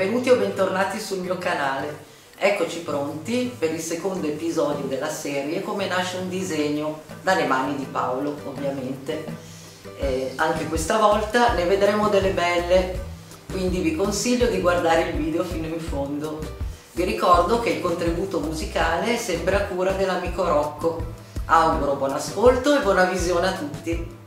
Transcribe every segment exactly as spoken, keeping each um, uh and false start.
benvenuti o bentornati sul mio canale. Eccoci pronti per il secondo episodio della serie Come nasce un disegno, dalle mani di Paolo, ovviamente. Eh, anche questa volta ne vedremo delle belle, quindi vi consiglio di guardare il video fino in fondo. Vi ricordo che il contributo musicale è sempre a cura dell'amico Rocco. Auguro buon ascolto e buona visione a tutti.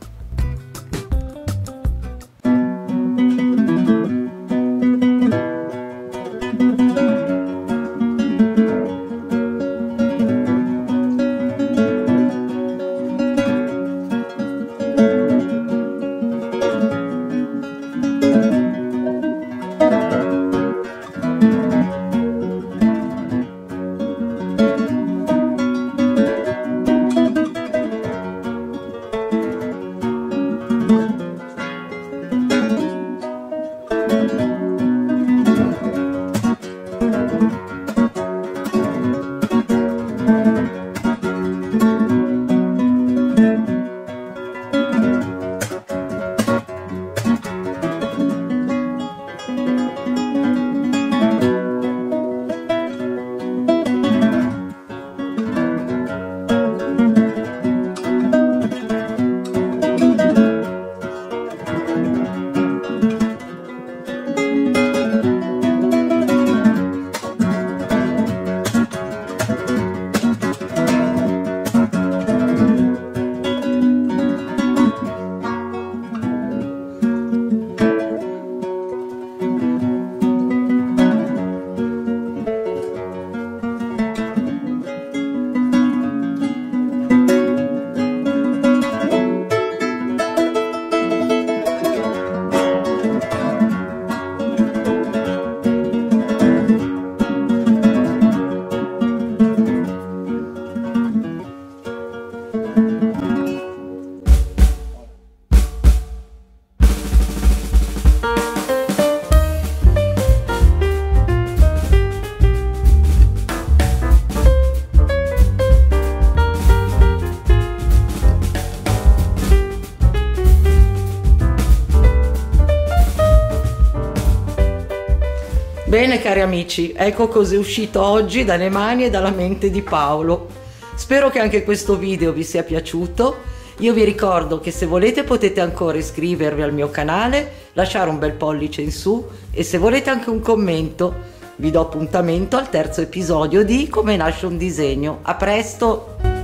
Bene cari amici, ecco cos'è uscito oggi dalle mani e dalla mente di Paolo. Spero che anche questo video vi sia piaciuto. Io vi ricordo che se volete potete ancora iscrivervi al mio canale, lasciare un bel pollice in su e se volete anche un commento. Vi do appuntamento al terzo episodio di Come nasce un disegno. A presto!